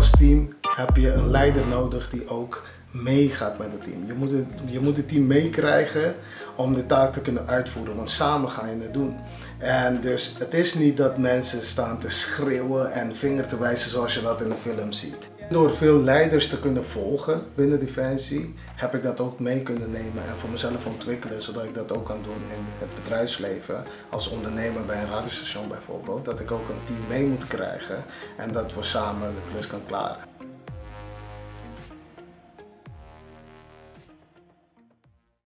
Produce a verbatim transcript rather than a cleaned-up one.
als team heb je een leider nodig die ook meegaat met het team. Je moet het, je moet het team meekrijgen om de taak te kunnen uitvoeren, want samen ga je het doen. En dus het is niet dat mensen staan te schreeuwen en vinger te wijzen zoals je dat in de film ziet. Door veel leiders te kunnen volgen binnen Defensie heb ik dat ook mee kunnen nemen en voor mezelf ontwikkelen, zodat ik dat ook kan doen in het bedrijfsleven. Als ondernemer bij een radiostation bijvoorbeeld, dat ik ook een team mee moet krijgen en dat we samen de klus kan klaren.